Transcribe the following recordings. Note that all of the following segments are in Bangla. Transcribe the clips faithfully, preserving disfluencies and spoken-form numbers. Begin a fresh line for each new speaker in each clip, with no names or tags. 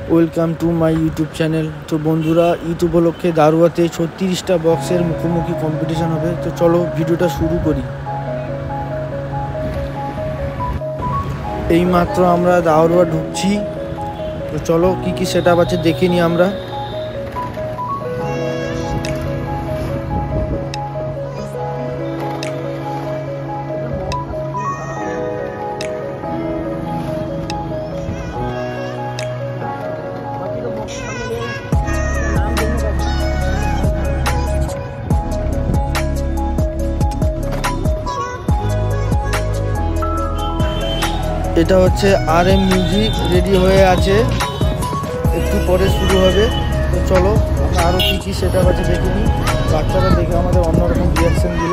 Welcome to my YouTube channel. তো বন্ধুরা, ঈদ উপলক্ষে দারুয়াতে ছত্রিশটা বক্সের মুখোমুখি কম্পিটিশান হবে। তো চলো ভিডিওটা শুরু করি। এইমাত্র আমরা দারুয়া ঢুকছি। তো চলো কি কি সেট আপ আছে দেখে নিই আমরা। এটা হচ্ছে আর এম মিউজিক, রেডি হয়ে আছে, একটু পরে শুরু হবে। তো চলো আমরা আরও কী কী সেট আপ আছে দেখে নিই। বাচ্চারা দেখে আমাদের অন্যরকম রিয়াকশান দিল।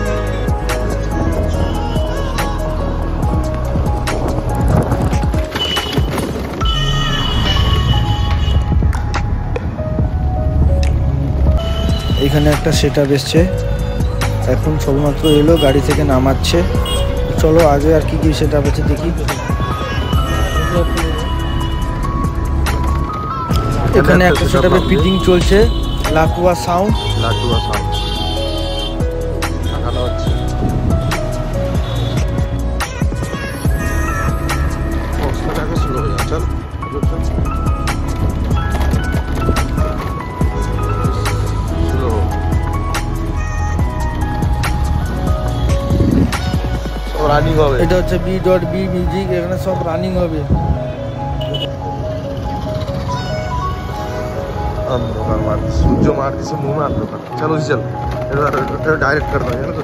এখানে একটা সেট আপ এসছে, এখন সবেমাত্র এলো, গাড়ি থেকে নামাচ্ছে। চলো আগে আর কি কি সেট আপ আছে দেখি। এখানে একটা সেট আপের ফিটিং চলছে, লাটুয়া সাউন্ড।
লাটুয়া সাউন্ড লাগানো হচ্ছে। বক্সটাকে শুরু হয়ে যাচ্ছে। রানিং হবে।
এটা হচ্ছে বি ডট বি মিউজিক, এখানে সব রানিং হবে।
अंधकार मार सूर्य मार दिसे मुंह में अंधकार। चलो जी चल इधर डायरेक्ट कर दो यार। तो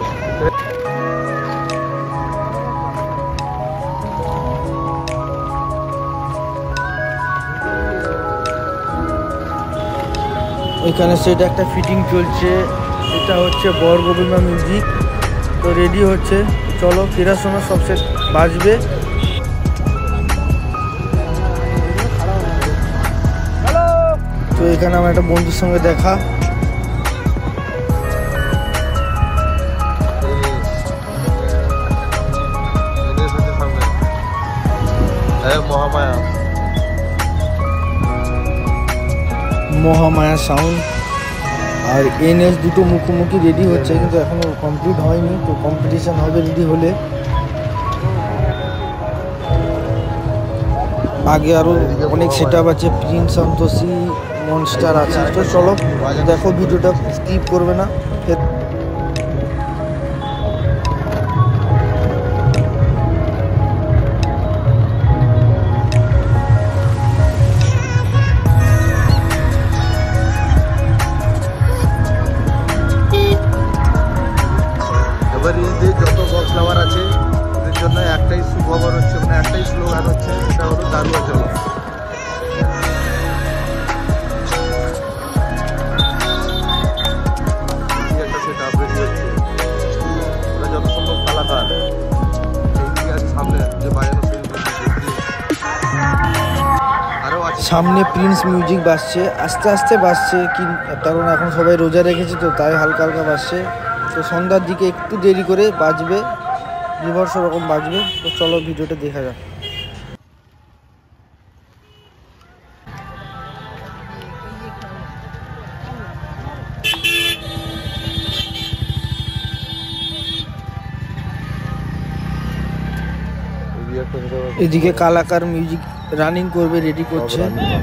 এখানে সেটা একটা ফিটিং চলছে। এটা হচ্ছে বরগোবিমা মিউজিক। তো রেডি হচ্ছে, চলো ফেরার সময় সব সেট বাজবে। তো এখানে আমার একটা বন্ধুর সঙ্গে দেখা।
মহামায়া
মহামায়া সাউন্ড আর এনএস দুটো মুখোমুখি রেডি হচ্ছে, কিন্তু এখনো কমপ্লিট হয়নি। তো কম্পিটিশন হবে রেডি হলে। আগে আরো অনেক সেট আপ আছে, প্রিন্স, সন্তোষী, মনস্টার আছে। তো চলো দেখো, ভিডিওটা স্কিপ করবে না।
এবার ঈদে যত বক্স লাভার আছে ওদের জন্য একটাই সুখবর হচ্ছে, মানে একটাই স্লোগান হচ্ছে, সেটা হলো দারুয়া চলো। একটা সেট আপ রেডি হচ্ছে, ওরা যত সম্ভব কালাকার এই আছে সামনে যে বাজানো আরও আছে।
সামনে প্রিন্স মিউজিক বাজছে, আস্তে আস্তে বাজছে, কারণ এখন সবাই রোজা রেখেছে, তো তাই হালকা হালকা বাজছে। তো সন্ধ্যার দিকে একটু দেরি করে বাজবে, রিভার্স রকম বাজবে। তো চলো ভিডিওটা দেখা যাক। এদিকে কালাকার মিউজিক রানিং করবে, রেডি করছে।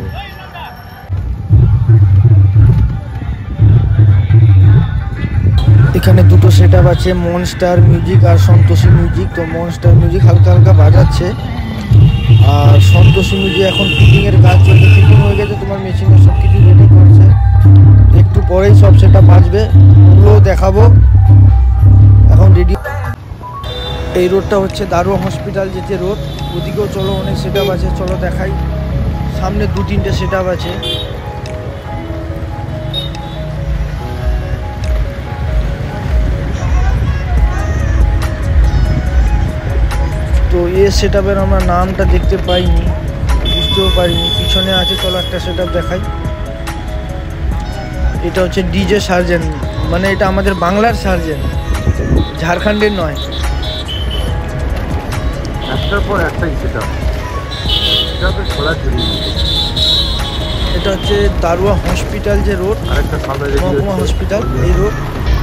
এখানে দুটো সেট আপ আছে, মনস্টার মিউজিক আর সন্তোষী মিউজিক। তো মনস্টার মিউজিক হালকা হালকা বাজাচ্ছে, আর সন্তোষী মিউজিক এখন ফিটিংয়ের কাজ চলছে। ফিটিং হয়ে গেছে, তোমার মেশিনে সব কিছু রেডি করছে, একটু পরেই সব সেট আপ বাজবে, ওগুলোও দেখাবো। এখন রেডি। এই রোডটা হচ্ছে দারুয়া হসপিটাল যেতে রোড, ওদিকেও চলো অনেক সেট আপ আছে, চলো দেখাই। সামনে দু তিনটে সেট আপ আছে। তো এ সেট আপের আমরা নামটা দেখতে পাইনি, বুঝতেও পারিনি, পিছনে আছে। চলো একটা সেট আপ দেখাই। এটা হচ্ছে ডিজে সার্জেন, মানে এটা আমাদের বাংলার সার্জেন, ঝাড়খণ্ডের নয়।
একটার পর একটাই সেটা এটা তো খোলা ঝুড়ি
এটা হচ্ছে দারুয়া হসপিটাল যে রোড,
আরেকটা সামনে রেডি
মহকুমা হসপিটাল, এই রোড।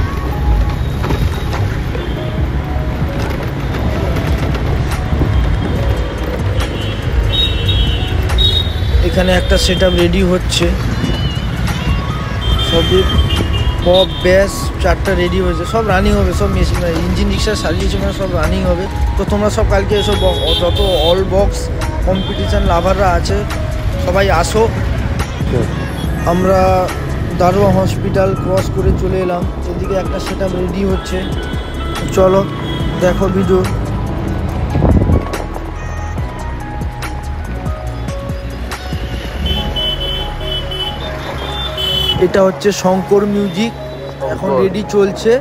এখানে একটা সেট আপ রেডি হচ্ছে, সবই পপ ব্যাস চারটা রেডি হয়েছে, সব রানিং হবে, সব মেশিন ইঞ্জিন রিক্সা সারিয়েছে মানে সব রানিং হবে। তো তোমরা সব কালকে এসব যত অল বক্স কম্পিটিশান লাভাররা আছে সবাই আসো। আমরা দারুয়া হসপিটাল ক্রস করে চলে এলাম, এদিকে একটা সেট আপ রেডি হচ্ছে, চলো দেখো ভিডিও। এটা হচ্ছে শঙ্কর মিউজিক, এখন রেডি চলছে।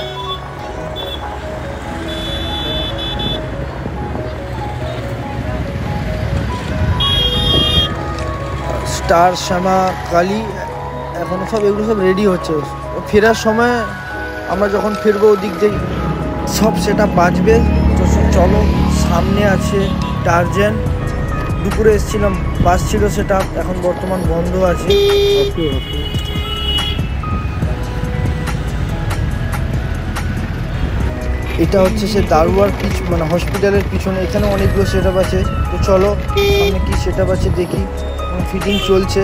স্টার শ্যামা কালী, এখন সব এগুলো সব রেডি হচ্ছে। ফেরার সময় আমরা যখন ফিরবো ওদিক দিয়ে সব সেটা বাজবে। তো চলো, সামনে আছে টার্জেন, দুপুরে এসেছিলাম বাস ছিল সেটা, এখন বর্তমান বন্ধ আছে। এটা হচ্ছে সে দারুয়ার পিছ মানে হসপিটালের পিছনে, এখানে অনেকগুলো সেট আপ আছে। তো চলো সামনে কি সেট আপ আছে দেখি, ফিটিং চলছে।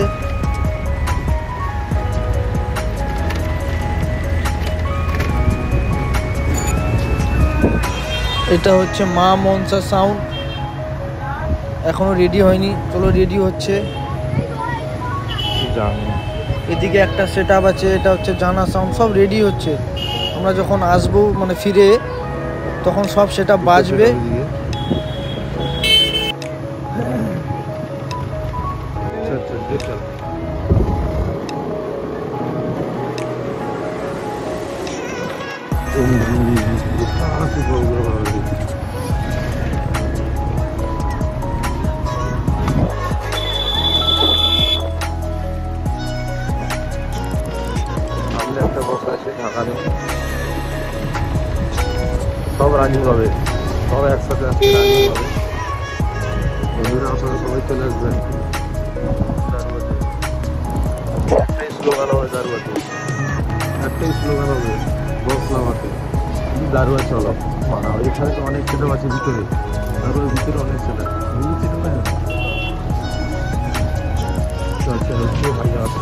এটা হচ্ছে মা মনসা সাউন্ড, এখনো রেডি হয়নি, চলো রেডি হচ্ছে। এদিকে একটা সেট আপ আছে, এটা হচ্ছে জানা সাউন্ড, সব রেডি হচ্ছে। আমরা যখন আসবো মানে ফিরে তখন সব সেট আপ বাজবে।
সব রানিং হবে, সব একসাথে আজকে রানিং হবে। বন্ধুরা আপনারা সবাই চলে আসবেন। একটাই স্লোগান হবে দারুয়াতে, একটাই স্লোগান হবে বক্স লাভাতে, দারুয়া চলো মানাও। এখানে তো অনেক সেটা আছে ভিতরে, দারুয়ার ভিতরে অনেক সেটা বুঝেছি না। আচ্ছা হচ্ছে ভাই আছে।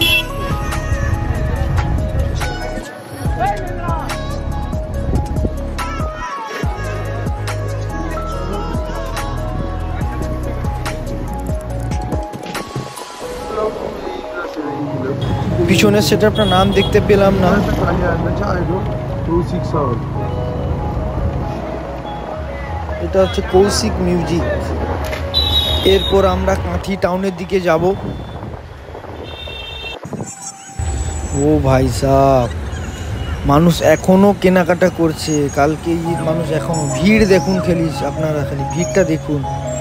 পিছনের সেটআপটার নাম দেখতে পেলাম না। এটা হচ্ছে কৌশিক মিউজিক। এরপর আমরা কাঁথি টাউনের দিকে যাব। ও ভাই সাহেব, মানুষ এখনো কেনাকাটা করছে, কালকে ঈদ, মানুষ এখনো ভিড় দেখুন, খালি আপনারা খালি ভিড়টা দেখুন।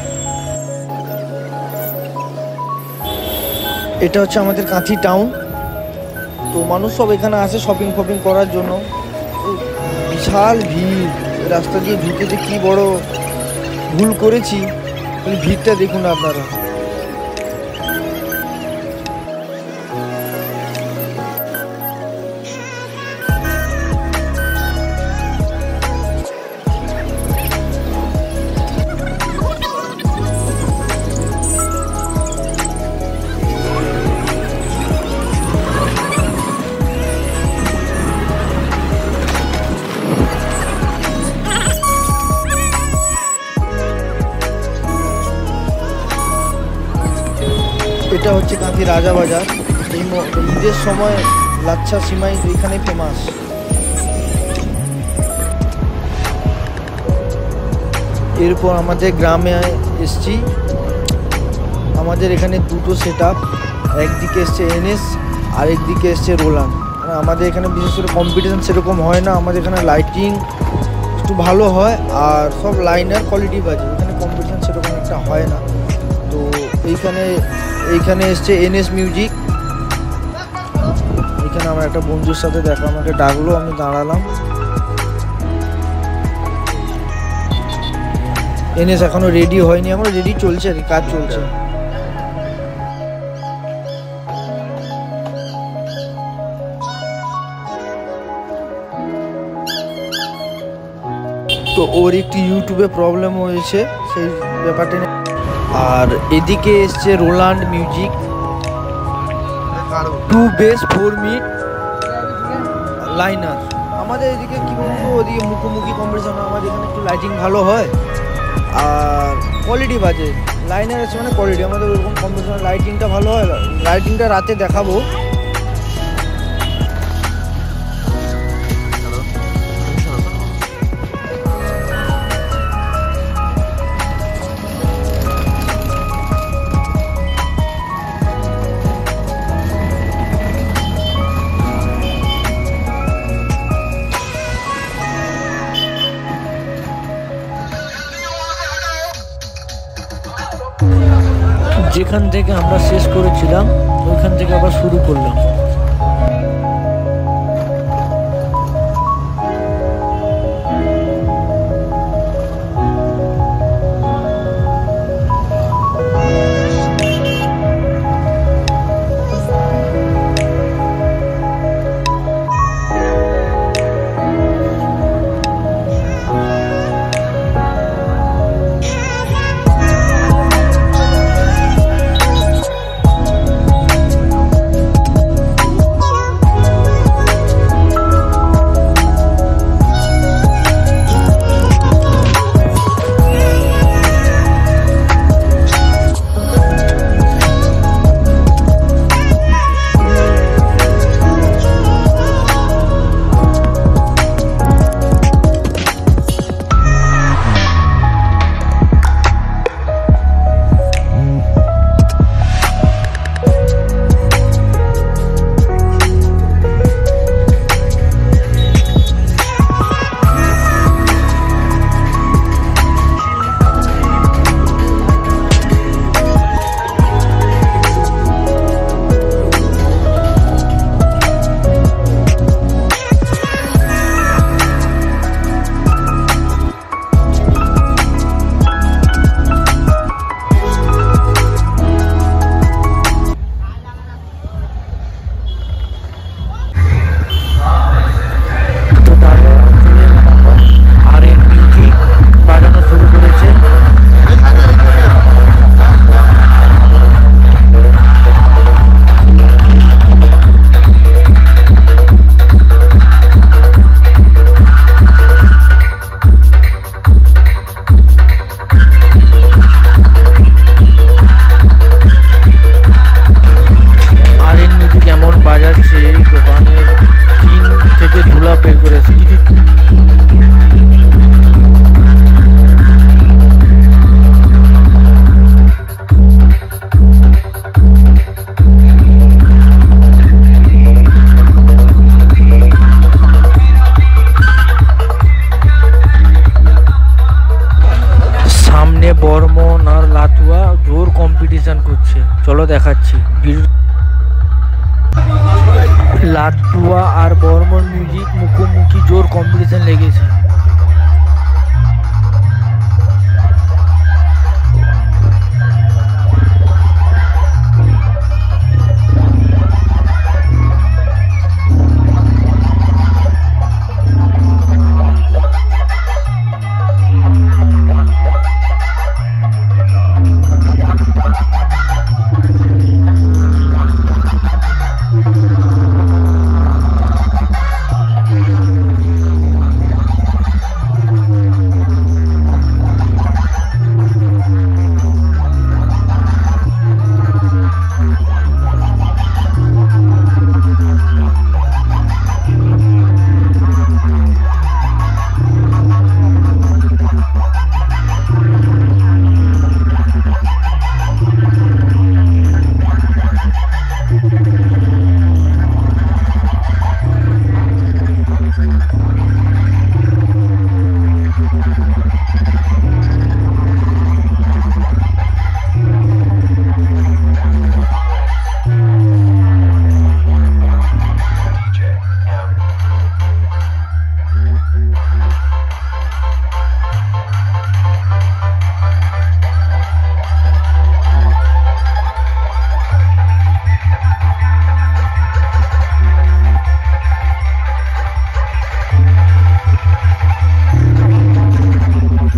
এটা হচ্ছে আমাদের কাঁথি টাউন। তো মানুষ সব এখানে আসে শপিং ফপিং করার জন্য। বিশাল ভিড়, রাস্তা দিয়ে ঢুকে যে কি বড় ভুল করেছি, ভিড়টা দেখুন আপনারা। এটা হচ্ছে কাঁথি রাজা বাজার। এই ঈদের সময় লাচ্ছা সিমাই এখানে ফেমাস। এরপর আমাদের গ্রামে এসছি। আমাদের এখানে দুটো সেট আপ, একদিকে এসছে এনএস আর একদিকে এসছে রোলান। আমাদের এখানে বিশেষ করে কম্পিটিশন সেরকম হয় না, আমাদের এখানে লাইটিং একটু ভালো হয় আর সব লাইনার কোয়ালিটি বাজে, এখানে কম্পিটিশন সেরকম একটা হয় না। তো এইখানে এইখানে এসছে এনএস মিউজিক। এখানে আমার একটা বন্ধুর সাথে দেখা, আমাকে ডাকলো, আমি দাঁড়ালাম। এনএস এখনো রেডি হয়নি, আমার রেডি চলছে আর কাজ চলছে। তো ওর একটি ইউটিউবে প্রবলেম হয়েছে সেই ব্যাপারটা নিয়ে। আর এদিকে এসছে Roland music two bass four mid liner. আমাদের এদিকে কী বলবো, ওদিকে মুখোমুখি কম্পিটিশন, আমাদের এখানে একটু লাইটিং ভালো হয় আর কোয়ালিটি বাজে। লাইনার আছে মানে কোয়ালিটি, আমাদের ওরকম কম্পিটিশন লাইটিংটা ভালো হয়। লাইটিংটা রাতে দেখাবো। যেখান থেকে আমরা শেষ করেছিলাম ওইখান থেকে আবার শুরু করলাম। বর্মন আর লাতুয়া জোর কম্পিটিশন করছে, চলো দেখাচ্ছি। লাতুয়া আর বর্মন মিউজিক মুখোমুখি জোর কম্পিটিশন লেগেছে।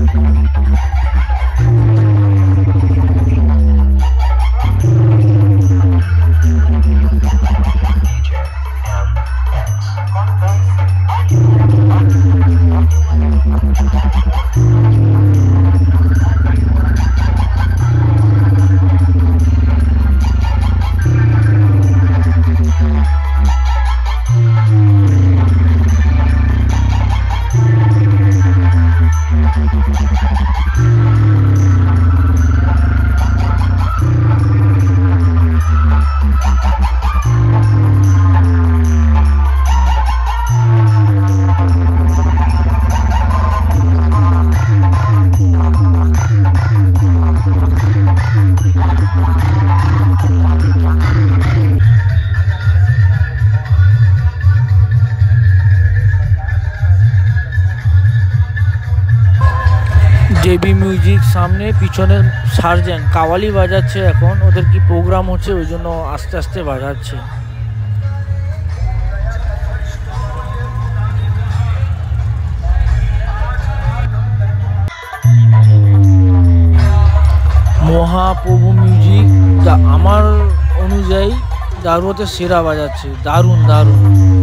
জেবি মিউজিক সামনে, পিছনে সার্জেন্ট কাওয়ালি বাজাচ্ছে। এখন ওদের কি প্রোগ্রাম হচ্ছে, ওই জন্য আস্তে আস্তে বাজাচ্ছে। মহাপ্রভু মিউজিক আমার অনুযায়ী দারুয়াতে সেরা বাজাচ্ছে, দারুণ দারুণ।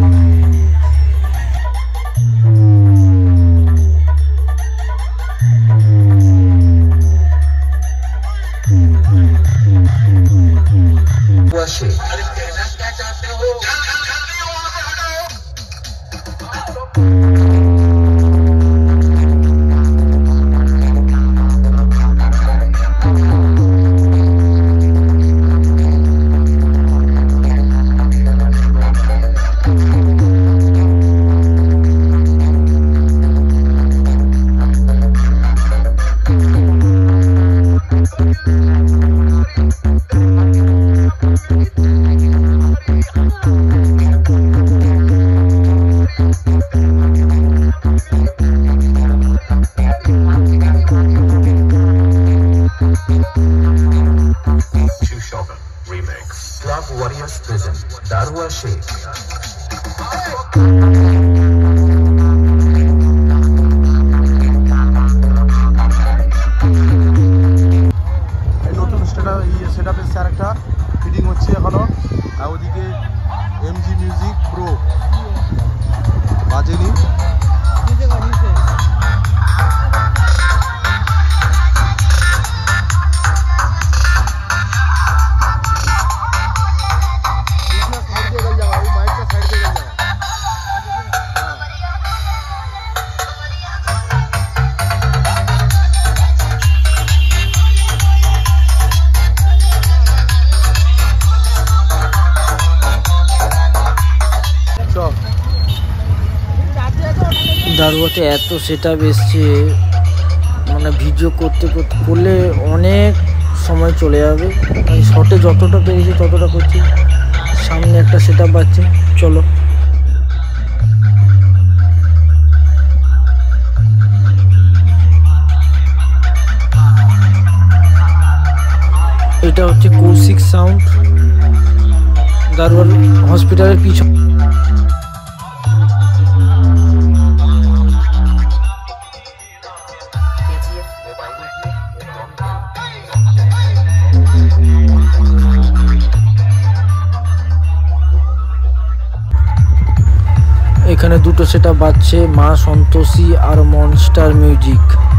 Club Warriors present Darwa Sheikh.
নতুন সেটআপ এসছে আরেকটা ফিটিং হচ্ছে এখনো। আর ওদিকে এমজি মিউজিক প্রো বাজেনি।
দারুয়াতে এত সেটআপ এসছে, মানে ভিডিও করতে করতে করলে অনেক সময় চলে যাবে। আমি শর্টে যতটা পেরেছি ততটা করছি। সামনে একটা সেটআপ বাজছে, চলো। এটা হচ্ছে কৌশিক সাউন্ড, দারুয়ার হসপিটালের পিছনে। এখানে দুটো সেটআপ বাজছে, মা সন্তোষী আর মনস্টার মিউজিক।